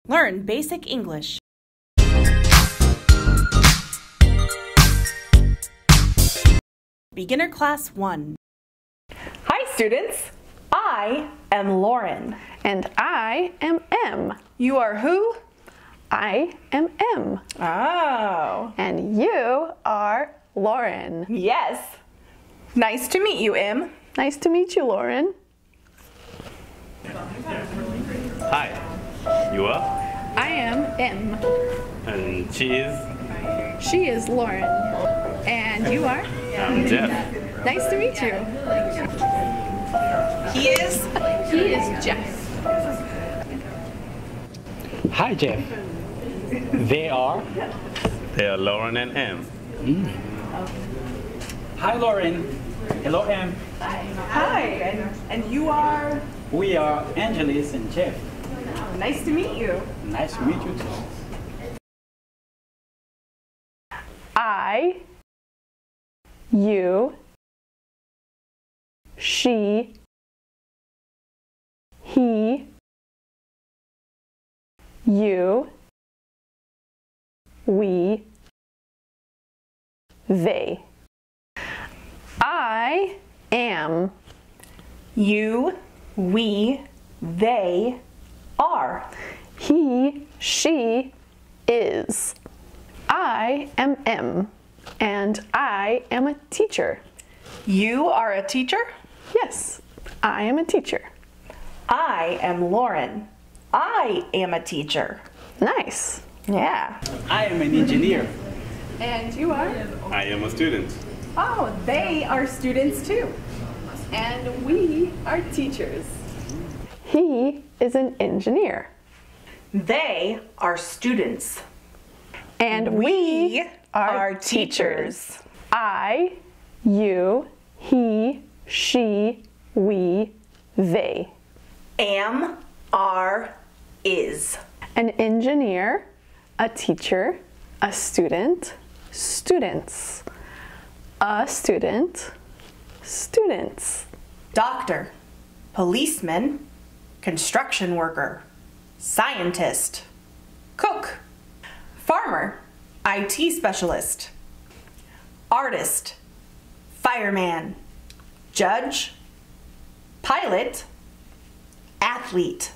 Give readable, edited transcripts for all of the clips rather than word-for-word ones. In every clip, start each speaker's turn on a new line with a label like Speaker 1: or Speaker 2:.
Speaker 1: Learn basic English. Beginner Class 1.
Speaker 2: Hi students, I am Lauren.
Speaker 3: And I am M.
Speaker 2: You are who?
Speaker 3: I am M.
Speaker 2: Oh.
Speaker 3: And you are Lauren.
Speaker 2: Yes. Nice to meet you, M.
Speaker 3: Nice to meet you, Lauren.
Speaker 4: Hi, you are?
Speaker 3: I am M.
Speaker 4: And
Speaker 3: She is Lauren. And you are?
Speaker 4: I'm Jeff.
Speaker 3: Nice to meet you.
Speaker 2: He is?
Speaker 3: He is Jeff.
Speaker 5: Hi, Jeff. They are?
Speaker 4: They are Lauren and M.
Speaker 5: Hi, Lauren. Hello, Em.
Speaker 2: Hi, and you are?
Speaker 5: We are Angelis and Jeff.
Speaker 2: Nice to meet you.
Speaker 5: Nice to meet you too.
Speaker 3: I, you, she, he, you, we, they. I am.
Speaker 2: You, we, they are.
Speaker 3: He, she, is. I am M, and I am a teacher.
Speaker 2: You are a teacher?
Speaker 3: Yes, I am a teacher.
Speaker 2: I am Lauren. I am a teacher.
Speaker 3: Nice.
Speaker 2: Yeah.
Speaker 5: I am an engineer.
Speaker 3: And you are?
Speaker 4: I am a student.
Speaker 2: Oh, they are students too.
Speaker 3: And we are teachers. He is an engineer.
Speaker 2: They are students.
Speaker 3: And we are teachers. I, you, he, she, we, they.
Speaker 2: Am, are, is.
Speaker 3: An engineer, a teacher, a student, students. A student, students.
Speaker 2: Doctor, policeman, construction worker, scientist, cook, farmer, IT specialist, artist, fireman, judge, pilot, athlete.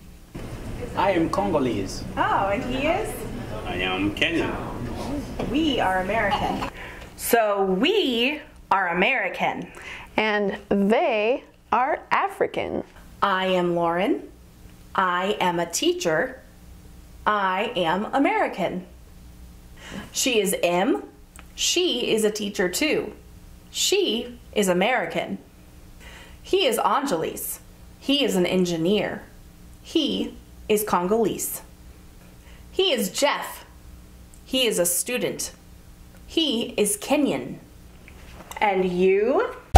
Speaker 5: I am Congolese.
Speaker 2: Oh, and he is?
Speaker 4: I am Kenyan.
Speaker 2: We are American. So we are American.
Speaker 3: And they are African.
Speaker 2: I am Lauren. I am a teacher. I am American. She is M. She is a teacher too. She is American. He is Angelis. He is an engineer. He is Congolese. He is Jeff. He is a student. He is Kenyan. And you?